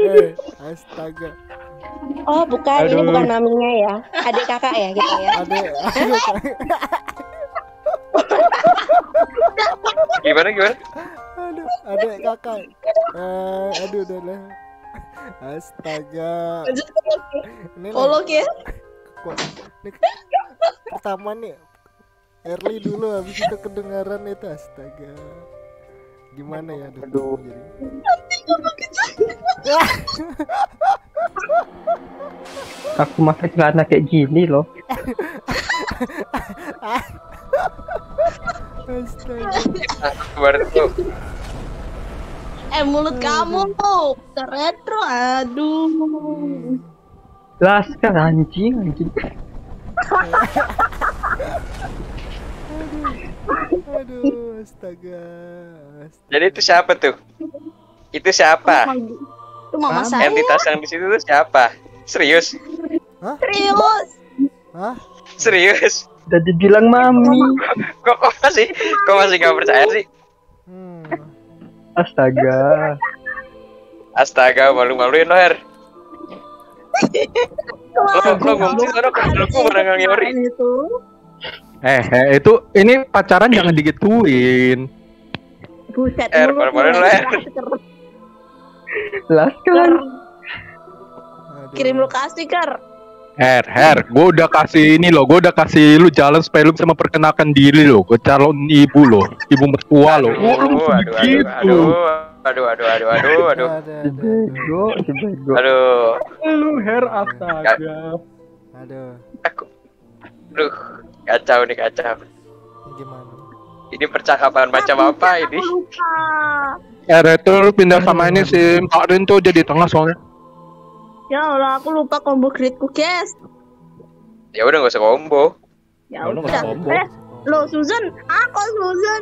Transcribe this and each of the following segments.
Astaga. Oh bukan, ini bukan maminya ya. Adik kakak ya kita ya. Adik. Gimana? Aduh, adik kakak. Aduh udah lah. Astaga. Lanjut Ini Polok ya. ini pertama nih early dulu, habis itu kedengaran itu. Astaga, gimana ya? Aduh. Aku pakai celana kayak gini loh. Astaga. Kemarin tuh Mulut kamu retro. Aduh. Laskar anjing. Aduh, astaga. jadi itu siapa tuh? Itu siapa? Itu mama saya. Entitas yang di situ tuh siapa? Serius? Serius. Hah? Serius? Udah dibilang mami. Kok masih nggak percaya sih? Astaga. Astaga, malu-maluin lo, Her. Lo ngomong sih, lo barang Yori. Itu ini pacaran jangan digituin. Buset. Malu-maluin lo, Her. Laskar. Kirim lokasi, Kar. Her, gue udah kasih ini loh, gue udah kasih lu jalan supaya lu bisa memperkenalkan diri lo ke calon ibu lo, ibu mertua lo. Lu begitu. Aduh. Lu Her, astaga. Aduh. Aduh, kacau. Gimana? Ini percakapan macam apa ini? Itu lu pindah sama ini si Pak Rin tuh jadi tengah soalnya. Ya Allah, aku lupa combo gridku, guys. Ya udah nggak usah combo. Ya Lu nggak udah. combo. Lo Susan, aku Susan.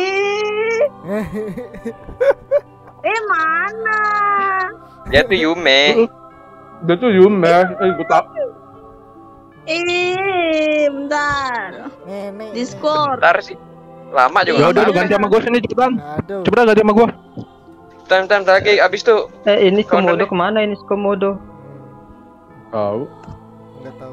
Mana? Dia tuh Yume. Dia tuh Yume, gue tak. Bentar. Nenek. Discord. Bentar sih. Lama juga. Ya udah lu ganti sama gue sini cepetan. Aduh. Cepetan ganti sama gue. Bentar lagi abis tuh. Ini Komodo komodo kemana ini komodo? Tahu. Enggak tahu.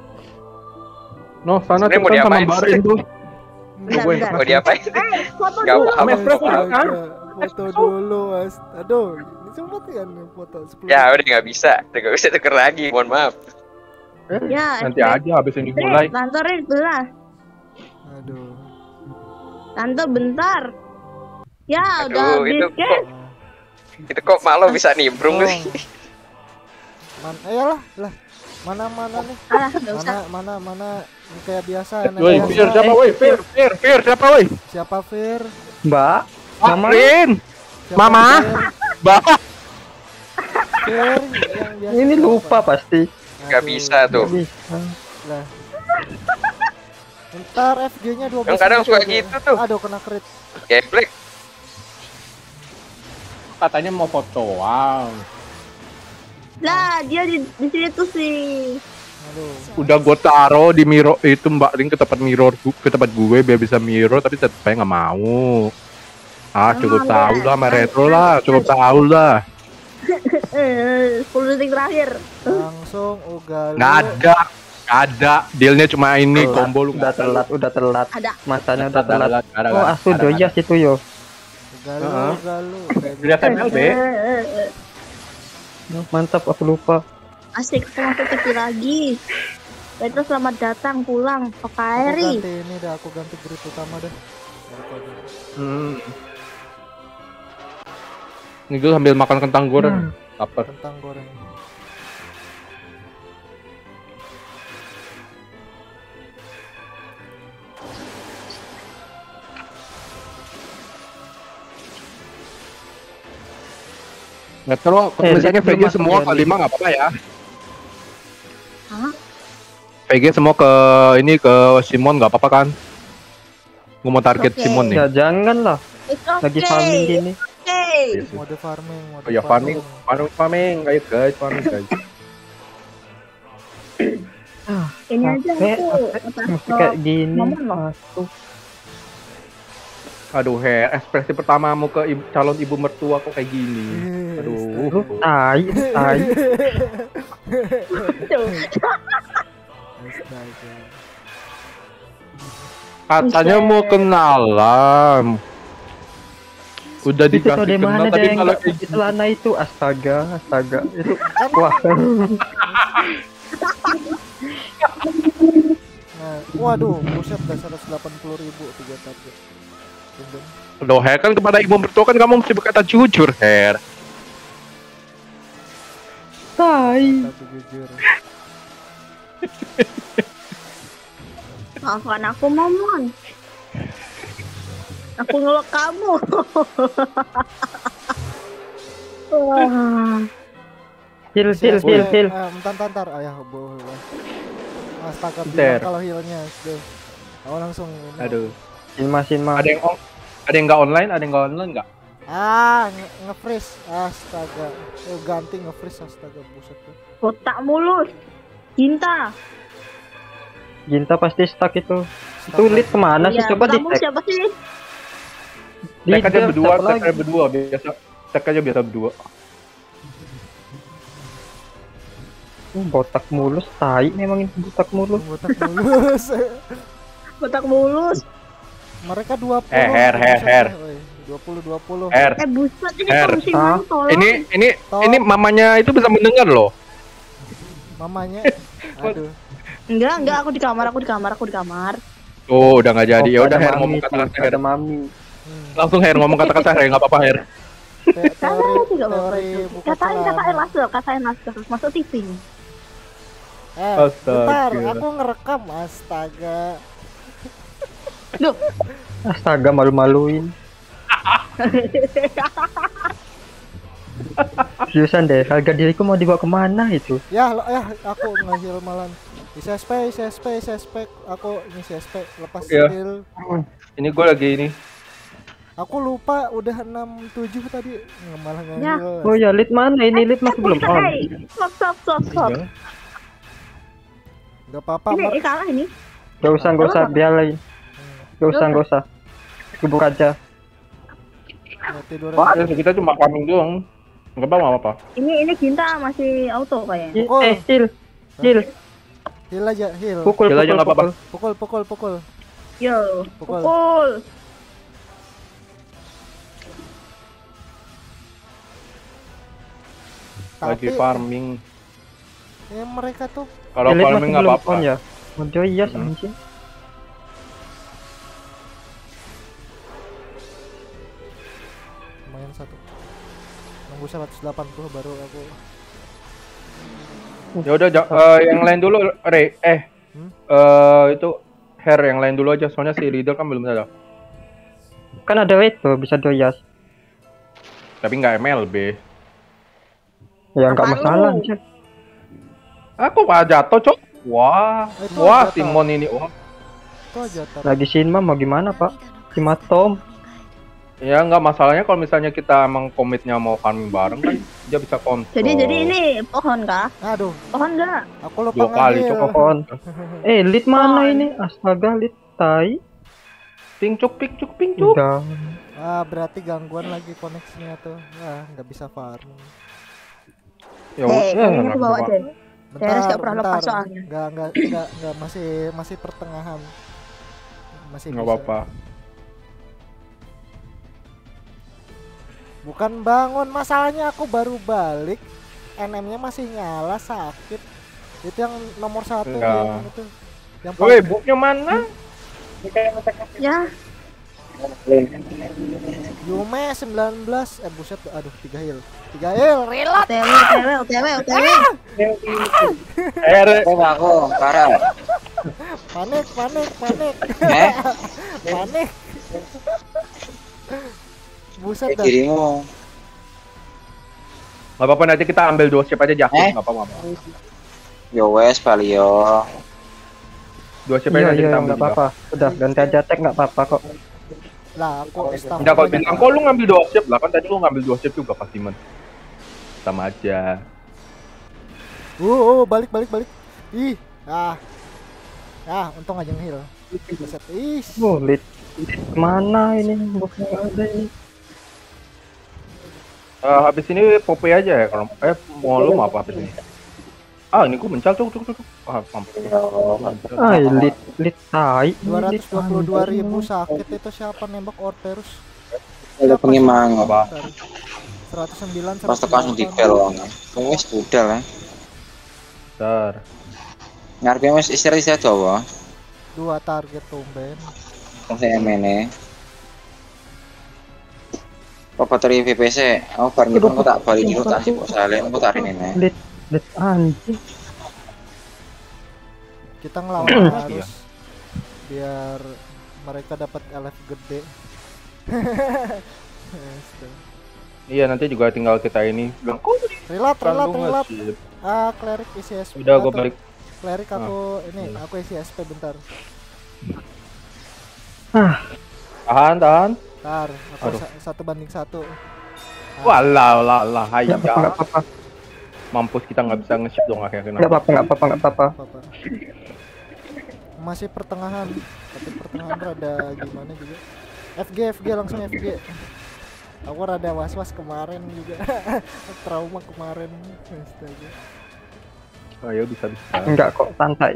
No, sana Sebenarnya mau cepetan sama diapain? Barin tuh. Bentar. Mau diapain? Foto Gak dulu. paham. Foto dulu, aduh, ini sempat kan foto 10. Ya udah nggak bisa tuker lagi. Mohon maaf. Ya, Nanti aja habis ini mulai. Tante belah. Aduh. Tante bentar. Ya, udah Aduh, habis, itu guys. Itu kok mak lo bisa nimbrung sih? Ayolah lah. Mana nih? Alah, enggak usah. Mana ini kayak biasa. Woi, Fir siapa woi? Fir siapa woi? Siapa Fir? Mbak. Mama. Rin. Siapa Mama. Mbak. Fir yang biasa. Ini lupa pasti. Nggak bisa tuh. Lah. Ntar FG-nya 12. Yang kadang suka gitu tuh. Aduh, kena crit. Gameplay. Katanya mau fotoan. Lah, dia di sini tuh sih. Aduh. Udah gue taro di mirror itu Mbak Rin ke tempat gue biar bisa mirror tapi tetep nggak mau. Cukup tahu lah sama retro lah, cukup tahu lah. 10 detik terakhir. Langsung Ugal. Nggak ada. Dealnya cuma ini combo lu. Udah telat. Ada. Masanya udah telat. Ada, Oh, asu doyas itu yo. Ugal. Lihat MLB. Mantap, aku lupa. Asik, aku masuk TV lagi. Retro selamat datang pulang. Aku Okaeri. ganti ini dah, aku ganti grid utama dah. Ini gue sambil makan kentang goreng. Lapar. Kentang goreng. Nggak tahu, misalnya VG semua ke 5 nggak apa-apa ya. Hah? VG semua ke ini ke Simon nggak apa-apa kan? Gue mau target Oke. Simon nih. Ya jangan lah. It's Lagi okay. farming gini. Okay. Mode farming. Oh ya farming guys, farming guys. Ini aja Capek, aku mesti kayak gini. Momen loh. Masuk. Aduh, Her, ekspresi pertamamu ke calon ibu mertua kok kayak gini. Aduh. Lu tai. Astaga. Katanya mau kenalan. Udah Itu tuh dikasih dari kenal mana tapi deh malah yang kayak di celana itu? Astaga. Itu wah. Nah, waduh, buset dah 180.000 3 target. Tumben. Loh, Her, kan kepada ibu mertua kan kamu mesti berkata jujur, Her. Tai. Tapi jujur. Maafkan aku, Momon. Aku ngelok kamu. Wah. Heal. Bentar. Ayah, boleh. Astaga, Bentar. bilang kalau healnya. Duh. Aku langsung ini. Aduh. Sinma. Ada yang nggak online? Ada yang nggak online nggak? Nge-freeze. Astaga. Ganti nge-freeze, astaga, buset tuh. Kotak mulus. Cinta. Ginta pasti stuck itu. Itu lead kemana sih? Iya, Coba di kamu tag. siapa sih? Tag aja Leader, berdua, siapa tag lagi? aja berdua biasa. Tag aja biasa berdua. Botak mulus, tai memang ini botak mulus. Botak mulus. Kotak mulus. Mereka 20. Her. Buset, woi. 20. Her, Buset ini Her. kamu sih main tolong. ini mamanya itu bisa mendengar loh. Mamanya. Aduh. Enggak, aku di kamar. Oh, udah nggak jadi. Ya udah, Ada Her mami ngomong tuh, kata-kata Her. ada mami. Langsung Her ngomong kata-kata Her, nggak apa-apa Her. Teori buka Katain celana. langsung masuk TV. Bentar, Astaga. aku ngerekam. Astaga. Duh, Astaga, malu-maluin. Seriusan deh, harga diriku mau dibawa kemana itu? Ya, aku nge-heal malan. Isi SP. Aku ini SP lepas Iya. heal. Ini gue lagi ini. Aku lupa udah 67 tadi. Malah Ya. nge-heal. Oh ya, lead mana ini? Lead masih belum on. Stop. Gak apa-apa, Ini kalah ini. Gak usah biarin. Gak usah. Gebuk aja. Tidur Wah, kita cuma farming doang. Nggak apa-apa. Ini Ginta masih auto kayaknya. Pukul. Heal. Heal aja, heal. Pukul Heal aja nggak apa-apa. Pukul. Yo, Pukul. pukul. Lagi farming. Ya mereka tuh Kalau Lead farming masih nggak belum apa-apa. on ya. Mojo iya Hmm. anjing. lumayan satu. Nunggu 180 baru aku. Ya udah, yang lain dulu, Re. Itu Her yang lain dulu aja. Soalnya si Riddle kan belum ada. Kan ada itu bisa doyas. Tapi nggak MLB. Ya nggak Apaan masalah lu? anjir. Aku pak jatuh, Cok. Wah, Itu wah jatuh. Simon ini. Wah. Itu aja tar. Lagi Sinma mau gimana, Pak? Simatom. Ya nggak masalahnya kalau misalnya kita emang komitnya mau farming bareng kan dia bisa kontrol. Jadi ini pohon kah? Aduh, Pohon enggak? aku lupa 2 kali, nge-heal. Cok. Pohon. Lead mana Pohon. ini? Astaga, lead tai. Ping cuk. Udah. Berarti gangguan lagi koneksinya tuh. Nggak bisa farming. Ya Ini aku bawa apa-apa. deh. Teres nggak pernah lepas bentar. soalnya. Nggak, masih pertengahan. Masih Nggak bisa. apa-apa. Bukan bangun, masalahnya aku baru balik. NM-nya masih nyala, sakit. Itu yang nomor 1 Enggak. yang itu. Yang Woi, booknya mana? Ya, Yume 19. Buset, aduh 3 heal. 3 heal, reload. OTW. Her, Aku, parah. Panik. Panik. Buset dah. Dirimu. nggak apa-apa nanti kita ambil 2 chip aja Jakub, nggak apa-apa. Yo wes Palio. 2 chip aja nanti Iya, kita ambil. nggak apa-apa. Udah ganti aja tag nggak apa-apa kok. Lah, aku staff. Enggak, kalau bilang kok lu ngambil 2 chip lah kan tadi lu ngambil 2 chip juga pasti men. Sama aja. Balik. Ih, untung aja nge-heal. Buset. Ih, Lead. Kemana ini? Bukan ada ini. Habis ini Poppy aja ya kalau mau lu mau apa habis ini? Ini gua mencal cuk. Mampus. Lit tai. 222.000 sakit itu siapa nembak Orterus? Ada pengimang. Apa? 109 Pas tekan langsung dipel wong. Wis budal ya. Bentar. Ngarepe wis istirahat coba. 2 target tumben. Wong sing emene. Apa teri VPC? Aku bar ngipun kok tak bali dulu tak sibuk salen kok tak rene. Lit anjing. Kita ngelawan harus biar mereka dapat LF gede. Iya nanti juga tinggal kita ini bilang kok Relat. sih. Cleric isi SP. Udah gua balik. Cleric aku aku isi SP bentar. Tahan. Ntar aku Aduh. 1-1. Walah, hai Enggak apa-apa. Mampus kita nggak bisa nge-ship dong akhirnya. Enggak apa-apa. Apa-apa. Masih pertengahan, tapi pertengahan rada gimana juga. FG langsung FG. Aku rada was-was kemarin juga. Trauma kemarin. Astaga. Ayo bisa. Enggak kok, santai.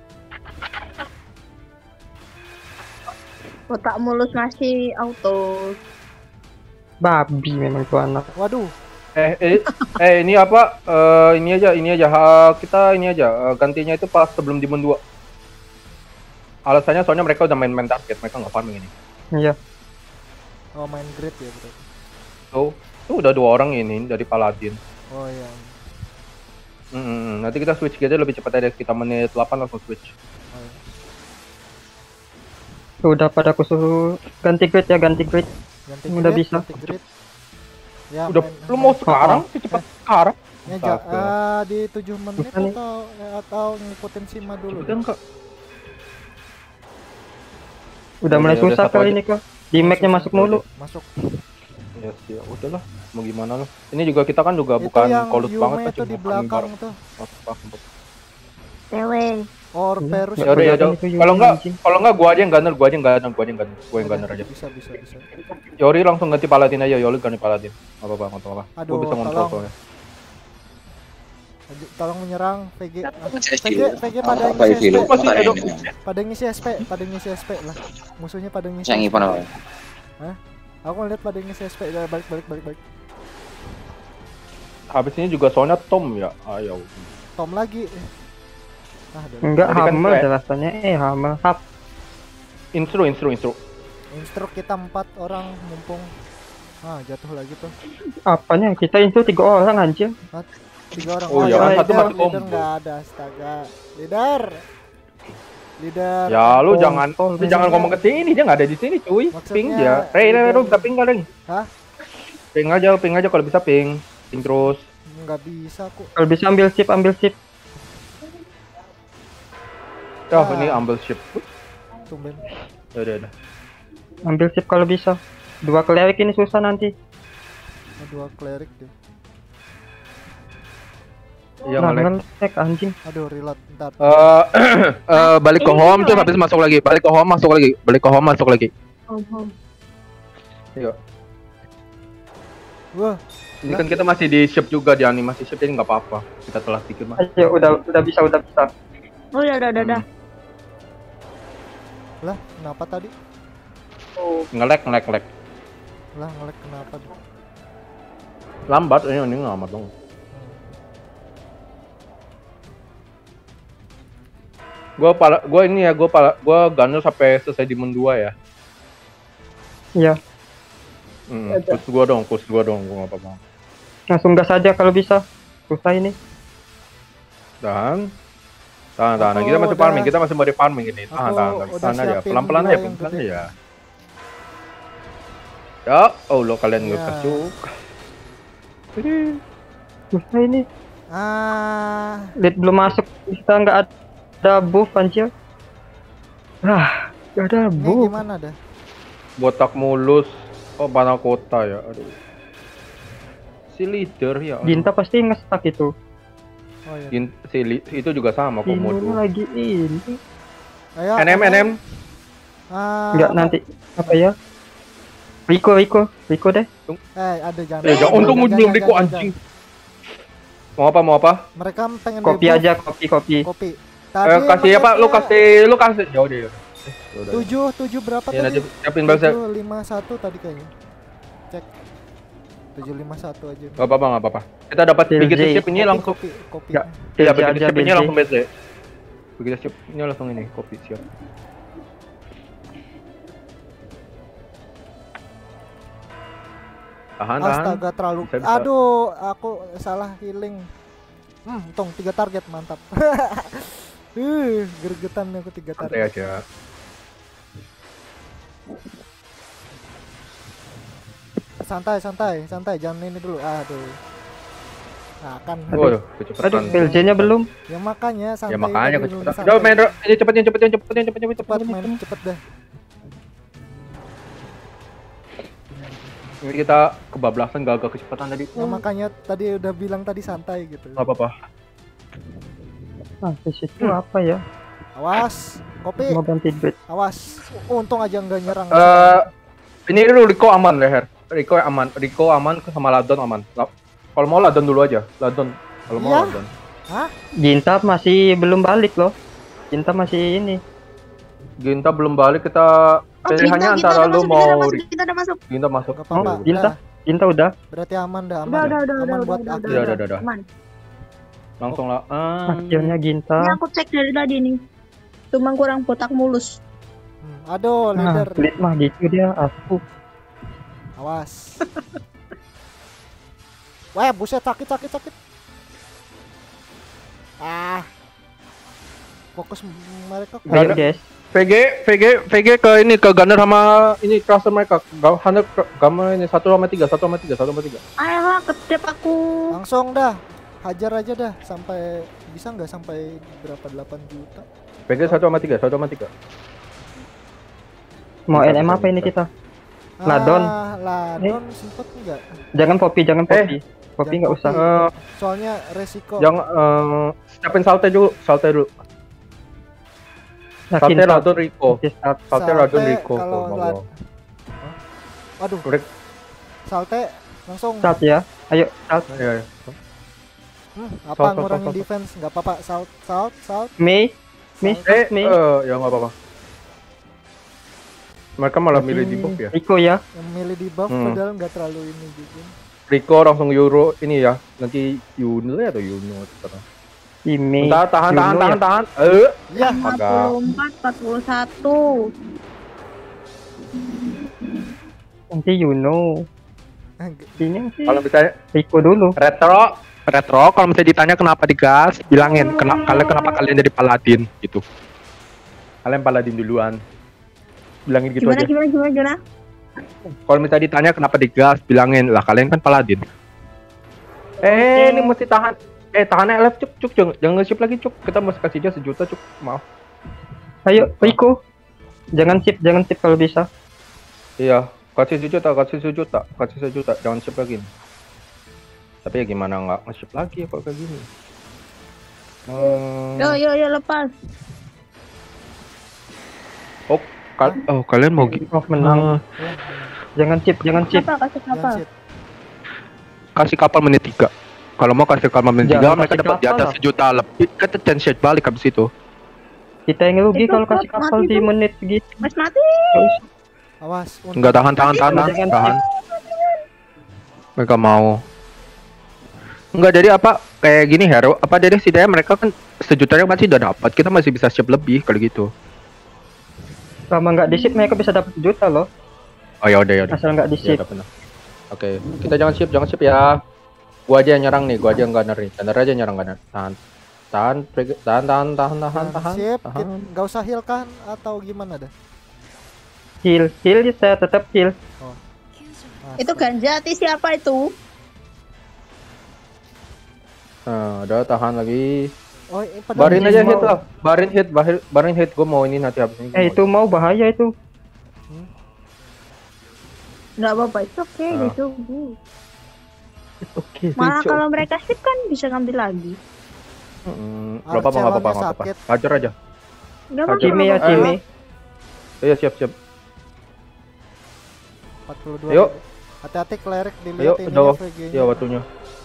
Kotak mulus ngasih auto. Babi memang tuh anak. Waduh, Ini apa? Ini aja. Kita ini aja. Gantinya itu pas sebelum Demon 2. Alasannya soalnya mereka udah main target, mereka nggak farming ini. Iya. oh main grid ya bro. Tuh udah 2 orang ini dari Paladin. Oh iya. Nanti kita switch aja lebih cepat aja. Kita menit 8 langsung switch. Oh, iya. Udah pada aku suruh ganti grid. Ganti Udah grid, bisa. ganti grid. Ya, Udah, lu mau sekarang? Secepat sekarang? di 7 menit Bukan nih. atau ngikutin Sima dulu. Udah enggak? Udah mulai Ya udah, susah satu kali aja. ini kok. Di Mac-nya masuk mulu. Masuk. Ya sih, udahlah. Mau gimana lo? Ini juga kita kan juga Itu bukan yang kolot Yume banget kan, itu di cuma belakang bareng. tuh. Cewek. Orperus. Ya Ya udah. kelihatan itu Yume, Kalau anjing. enggak gua aja yang gunner, gua yang gunner aja. Bisa. Yori langsung ganti Paladin aja, Yori ganti Paladin. Apa apa. Aduh, Gua bisa ngontrol tolong. soalnya. Tolong menyerang VG. CS VG dulu. pada Apa ngisi dulu? SP. Edo. Pada ngisi SP lah. Musuhnya pada ngisi. Saya ngipun apa? Aku ngeliat pada ngisi SP. Udah balik. Habis ini juga soalnya Tom ya. Ayo. Tom lagi. Enggak, Tadi kan Hammer kayak- jelasannya. Hammer. Hap. Instru. Instruk kita 4 orang mumpung. Jatuh lagi tuh. Apanya? Kita itu 3 orang anjir. 3 orang. Oh, ya kan, satu masih leader combo. nggak ada, astaga. Leader. Ya lu Oh, jangan oh, lu jangan ngomong ke sini, dia nggak ada di sini cuy. Maksudnya, Ping dia. Rey, lu bisa ping nggak, Reng? Hah? Ping aja kalau bisa ping. Ping terus. Nggak bisa aku. Kalau bisa ambil chip. Ini ambil ship. Tumben. Ya udah. Ambil chip kalau bisa. 2 cleric ini susah nanti. 2 cleric deh. Iya ngelek. ngelek anjing. Aduh, reload ntar. Balik ke home tuh habis masuk lagi. Balik ke home masuk lagi. Iya. Wah, Ini kan kita masih di ship juga di animasi ship jadi nggak apa-apa. Kita telah pikir mah. Ayo udah bisa. Oh ya udah. lah kenapa tadi? Ngelek. Lah ngelek kenapa? Lambat ini lambat dong. Gua gunner sampai selesai Demon 2 ya. Iya. Push gua dong, gua nggak apa-apa. Langsung gas aja kalau bisa. Susah ini. Tahan. Aku Kita masih udah- farming, kita masih mau di farming ini. Aku Tahan udah aja, siapin pelan-pelan dua aja, yang pelan gede. aja. Ya, lo kalian Ya. ngekas juga. Susah ini. Lead belum masuk. Kita nggak ada buff anjir. Nggak ada Ini buff. gimana dah? Botak mulus. Oh, panah kota ya. Aduh. Si leader ya. aduh. Ginta pasti nge-stuck itu. Oh iya. Itu juga sama Ini komodo. lagi ini. Ayo. NM. Enggak nanti apa ya? Rico deh. Ada jangan. Jangan untung ujung Rico anjing. Mau apa? Mereka pengen Kopi debuff. aja, kopi. Kopi. Kasih apa? Lu kasih. Jauh deh. Tujuh berapa Ya nanti tadi? siapin bangsa. 751 tadi kayaknya. Cek. 751 aja. Gak apa-apa. Kita dapat begitu BJ. chip ini langsung. Kopi. Ya, iya begitu aja, chip ini BJ. langsung BC. Begitu chip ini langsung ini kopi siap. Tahan. Astaga terlalu. Bisa. Aduh, aku salah healing. Untung 3 target mantap. Gergetan aku 3 Santai target. aja. Santai, jangan ini dulu. Aduh. Nah, kan. Waduh, kecepatan. PLJ-nya belum. Ya makanya santai. Ya makanya dulu, kecepatan. santai. Udah main ini cepet. Cepat main cepet dah. Ini kita kebablasan gagal kecepatan tadi. Ya makanya tadi udah bilang tadi santai gitu. Gak apa-apa. Di situ apa ya? Awas, kopi. Mau ganti bed. Awas. Untung aja nggak nyerang. Ini dulu Rico aman leher. Rico aman sama Ladon aman. Kalau mau Ladon dulu aja. Kalau mau Iya? Ladon. Hah? Ginta masih belum balik loh. Ginta masih ini. Ginta belum balik, kita pilihannya antara lu mau Kita udah masuk. Ginta masuk. Gak apa-apa. Oh, Ginta udah. Berarti aman dah, Udah. aman buat aku. Udah. Aman. Langsung lah. Akhirnya Ginta. Ini aku cek dari tadi nih. Cuma kurang botak mulus. Aduh, Nah, leader. Split mah gitu dia. Aku. Awas. Wah, buset sakit. Fokus mereka. Ayo guys. VG ke ini ke Gunner sama ini cluster mereka. Hunter gamma ini 1/3. Ayolah, kedep aku. Langsung dah. Hajar aja dah sampai bisa nggak sampai berapa 8 juta. VG 1/3. Mau NM apa ini kita? Ladon. Ladon sempet nggak? Jangan Poppy. Poppy nggak usah. Soalnya resiko. Jangan siapin salte dulu. Salte Ladon Rico. Salte Ladon Rico. Kalau waduh. Salte langsung. Salt ya. Ayo salt. Iya. Apa Salt. ngurangin defense? Nggak apa-apa. Salt. Mei. Ya nggak apa-apa. Mereka malah milih di buff ya. Rico ya. Yang milih di buff padahal nggak terlalu ini juga. Rico langsung Euro ini ya. Nanti Yuno atau Yuno terserah. Mei. Bentar, tahan. Ya. 44, 41. Nanti Yuno. Ini sih. Kalau misalnya Rico dulu. retro kalau misalnya ditanya kenapa digas, bilangin kenapa kalian jadi paladin gitu. Kalian paladin duluan. Bilangin gitu aja. Gimana? Kalau misalnya ditanya kenapa digas, bilangin lah kalian kan paladin. Ini mesti tahan. Tahannya LF cuk, jangan nge-ship lagi cuk. Kita mesti kasih dia 1 juta cuk. Maaf. Ayo Rico. Jangan sip kalau bisa. Iya, kasih 1 juta. Jangan ship lagi. Tapi ya gimana nggak nge-ship lagi kalau kayak gini. Yo lepas. Kalian mau menang. Jangan chip. Kasih kapal. Kasih kapal menit 3. Kalau mau kasih kapal menit 3 Jangan mereka kasih dapat di kapal atas lah. 1 juta lebih. Kita chance shot balik habis itu. Kita yang rugi Itu kalau kasih mati kapal di tuh. menit segitu. Mas mati. Awas. Enggak tahan. Mereka mau. Enggak, jadi apa kayak gini hero apa dari setidaknya mereka kan 1 jutanya masih udah dapat, kita masih bisa ship lebih kali gitu. Selama nggak di-ship mereka bisa dapat 1 juta loh. Oh ya udah. Asal nggak Ya di-ship. udah benar. Oke, kita jangan ship ya. Gua aja yang nyerang nih, gua aja yang gunner nih. Gunner aja nyerang gunner. Tahan. Sip. Nggak usah heal kan atau gimana dah? Heal saya tetap heal. Itu Ganjati siapa itu? Nah, udah tahan lagi. Oh, padahal Barin ini aja mau- hit lah. Barin hit. Gua mau ini nanti habis ini. Itu mau bahaya itu. Nggak apa-apa, itu oke, Ah. gitu. Oke. Malah kalau mereka sip kan bisa ngambil lagi. Gak apa-apa. sakit. Hajar aja. Nggak apa-apa. Cime ya Ayo. Cime. Iya, siap. 42. Yuk. Hati-hati klerik Ayo, dilihat ini udah. VG-nya. Iya, waktunya.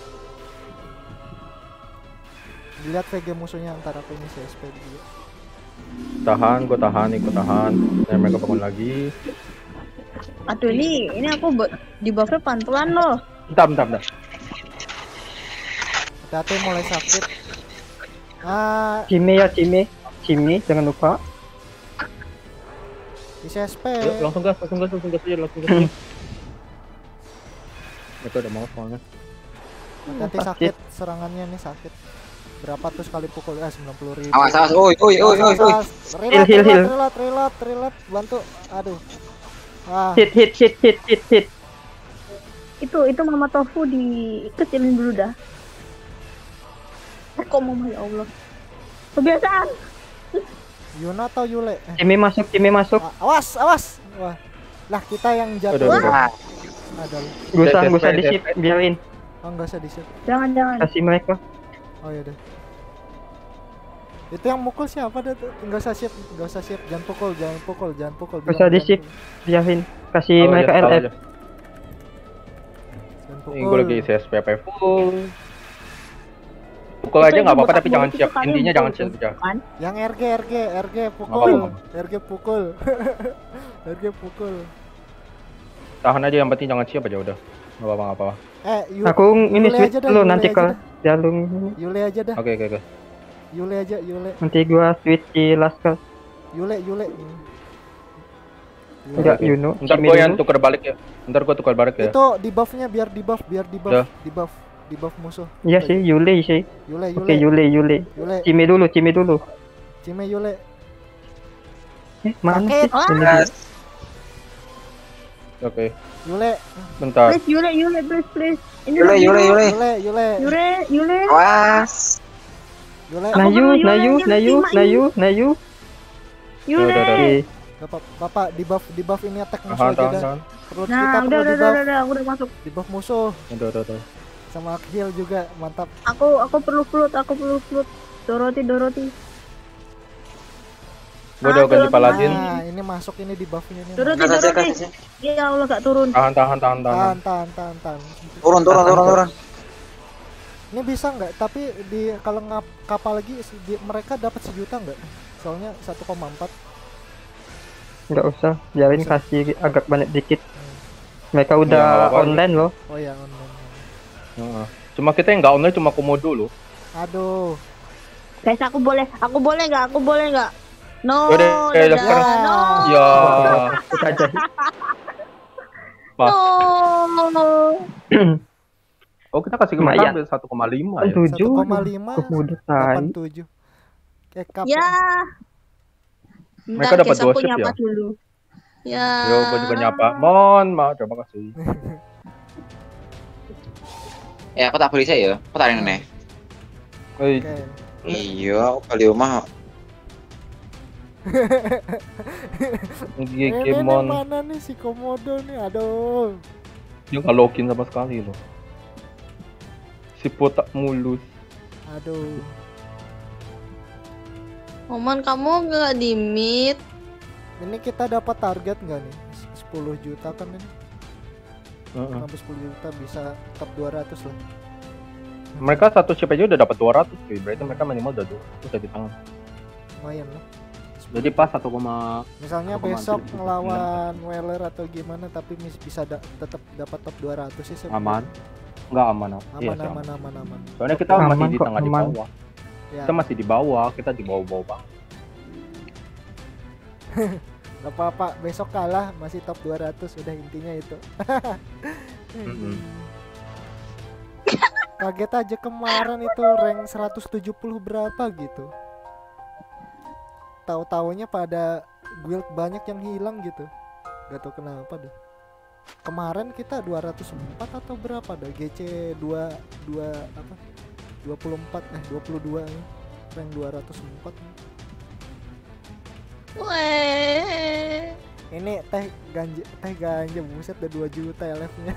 Dilihat VG musuhnya antara aku ini CSP juga. Tahan, gue tahan. Dan mereka bangun lagi. Aduh ini aku di buffnya pelan-pelan loh. Bentar. Hati-hati mulai sakit. Cime, jangan lupa. Di CSP. Yuk, langsung gas aja. Mereka udah mau soalnya. Hati-hati sakit, serangannya nih sakit. Berapa tuh sekali pukul? 90.000. Awas, oi. Reload, bantu. Aduh. Hit. Itu mama tofu dikecilin dulu dah. Kok mama, ya Allah. Kebiasaan. Yuna atau Yule? Cime masuk. Awas. Wah. Lah kita yang jatuh. Udah. Ada. Gak usah di-shift, biarin. Oh, enggak usah di-shift. Jangan. Kasih mereka. Oh ya udah. Itu yang mukul siapa dah tuh? Enggak usah shift. Jangan pukul. Gak usah di-shift, biarin. Kasih mereka aja, LF. aja. Ini gue lagi CSPP full. Pukul aja nggak apa-apa tapi jangan siap. Intinya jangan siap aja. Yang RG pukul. RG pukul. Tahan aja, yang penting jangan siap aja udah. Nggak apa-apa. Aku ini Yule switch aja dah, dulu Yule nanti aja ke dah. jalung. Yule aja dah. Oke. Yule aja. Nanti gua switch di Laskar. Yule. Enggak, Yuno. Ntar Cime gue yang dulu. tukar balik ya. Itu di buffnya biar di buff. Udah. Di buff musuh. Iya sih, Yule sih. Yule. Oke, Yule. Cime dulu. Cime Yule. Mana Sakit. sih? Ini dia. Oke. Yule. Bentar. Please, Yule, please. Ini Yule. Yule. Awas. Yule. Nayu. Yule. Oke. Bapak di buff ini attack musuh Tahan. aja dah. Perut kita Nah, perlu di buff. udah, aku udah masuk. Di buff musuh Udah. sama heal juga, mantap. Aku perlu float. Doroti. Gue udah ganti paladin. Nah, ini masuk ini di buffnya ini. Doroti. Kasih. Ya Allah, gak turun. Tahan. Tahan. Turun. Ini bisa nggak? Tapi kalau kapal lagi mereka dapat 1 juta nggak? Soalnya 1,4. Enggak usah, biarin kasih agak banyak dikit. Mereka Ya, udah nggak apa-apa. online loh. Oh ya online. Cuma kita yang nggak online cuma komodo loh. Aduh. Guys, aku boleh nggak? No. Udah sekarang. No. Ya. Kita aja. No. Oh, kita kasih Lumayan. kemarin 1,5 ya. 1,5 Kemudian tai. 87. Kayak kapal. Ya. Mereka dapat guys, aku gosip nyapa ya? dulu. Ya. Yo, gue juga nyapa. Terima kasih. Aku tak beli saya ya. Aku tak nih. Hei, Oke. Iya, aku beli rumah. Ini Gigimon. mana nih si Komodo nih? Aduh. Dia nggak login sama sekali loh. Si potak mulus. Aduh. Oman, kamu nggak di meet? Ini kita dapat target nggak nih? 10 juta kan ini? Sampai 10 juta bisa top 200 lah. Mereka satu chip aja udah dapat 200 cuy. Berarti mereka minimal udah 200 di tangan. Lumayan lah. Jadi pas 1, Misalnya 1,4 besok gitu. ngelawan Weller atau gimana tapi bisa tetap dapat top 200 sih sebenarnya. aman. Enggak aman. Iya sih, Aman. Soalnya kita Aman masih di kok, tengah di aman. bawah. Ya. Kita masih di bawah, kita di bawah banget. Gak apa-apa, besok kalah masih top 200 udah intinya itu. Kaget aja kemarin itu rank 170 berapa gitu. Tahu-taunya pada guild banyak yang hilang gitu. Gak tau kenapa deh. Kemarin kita 204 atau berapa dah? GC 22 apa? 22 ya. Rank 204. Weh. Ini teh ganja buset udah 2 juta LF-nya.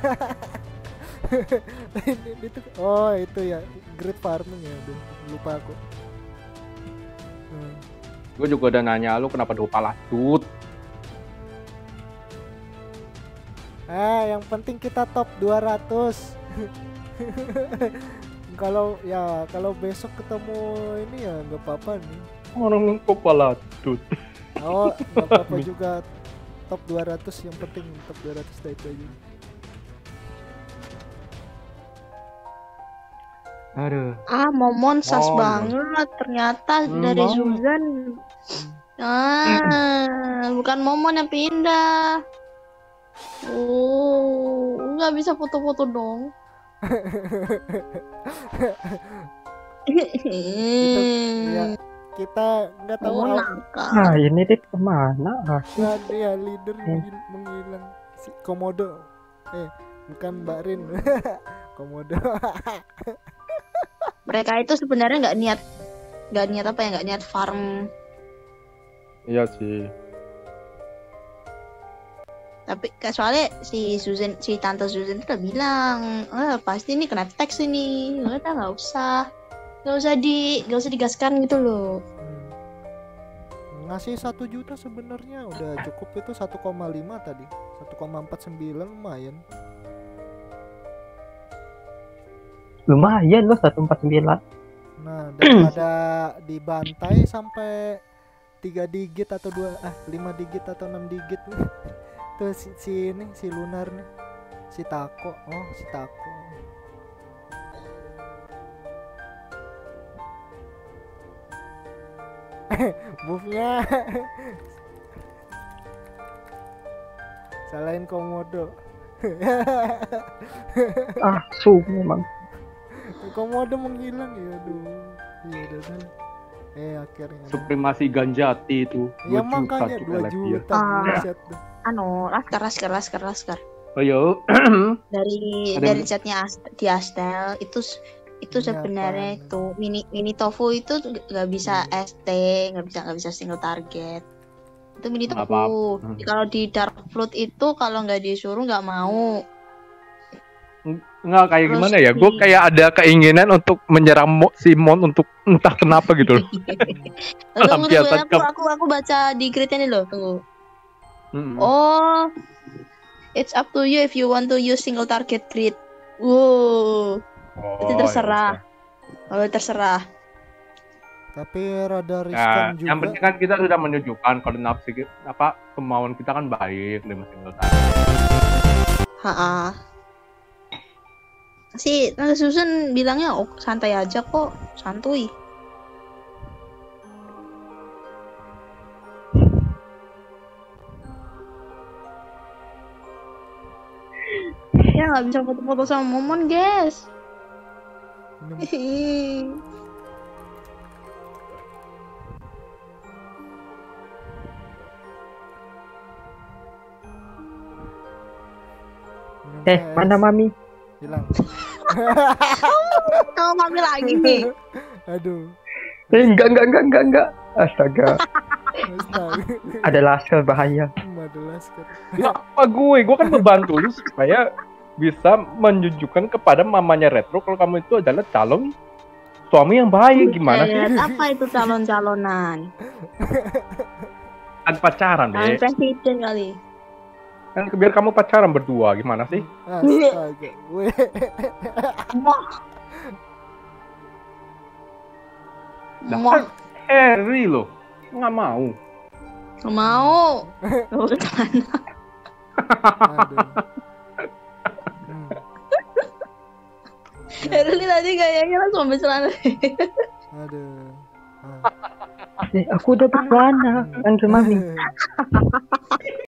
Itu oh itu ya great farming ya, aduh, lupa aku. Gue juga udah nanya lu kenapa 2 palasut. Yang penting kita top 200. Kalau besok ketemu ini ya nggak apa-apa nih. Orang kepala tut. Oh, nggak apa-apa juga top 200, yang penting top 200 itu aja. Aduh. Momon sas Momon. banget ternyata dari Suzan. Bukan Momon yang pindah. Nggak bisa foto-foto dong. Kita nggak tahu. Momon nakal. Nah ini dit kemana? Dia leader menghilang si Komodo. Bukan Mbak Rin. Komodo. Mereka itu sebenarnya nggak niat farm. Iya sih. Tapi soalnya si tante Susan itu udah bilang, pasti ini kena teks ini, nggak usah digaskan gitu loh. Ngasih 1 juta sebenarnya udah cukup, itu 1,5 tadi, 1,49 lumayan. Lumayan loh 149. Nah, daripada dibantai sampai 3 digit atau 5 digit atau 6 digit nih. Tuh si Lunar nih. Si Tako. Oh, si Tako. Move-nya. Salahin Komodo. Memang. Komodo menghilang ya, aduh. Iya udah. Akhirnya. Supremasi Ganjati itu. Ya makanya 2 juta. Buset dah. Laskar. Ayo. dari chatnya di Astel itu sebenarnya itu mini tofu itu nggak bisa ST, nggak bisa single target. Itu mini tofu. Kalau di Dark Flood itu kalau nggak disuruh nggak mau. Nggak kayak terus gimana ya? Gue kayak ada keinginan untuk menyerang si Mon untuk entah kenapa gitu loh. Aku baca di gridnya nih loh, tunggu. It's up to you if you want to use single target grid. Itu terserah. Terserah. Tapi rada riskan juga. Yang penting kan kita sudah menunjukkan kalau nafsu kemauan kita kan baik dengan single target. Si Tante Susan bilangnya santai aja kok, santuy. Ya nggak bisa foto-foto sama Momon, guys. Mana Mami? Hilang. Kalau Mami lagi nih. Aduh. Enggak. Astaga. Ada laskar bahaya. Ada laskar. Ya apa gue kan membantu lu supaya bisa menunjukkan kepada mamanya Retro kalau kamu itu adalah calon suami yang baik. Gimana sih? Apa itu calon-calonan? Kan pacaran deh. Presiden kali. Kan biar kamu pacaran berdua, gimana sih? Astaga. Kan Harry loh, nggak mau. Nggak mau. Mau ke sana. Harry tadi kayaknya langsung ambil celana. Aduh. Aku udah berkelana kan ke Mami.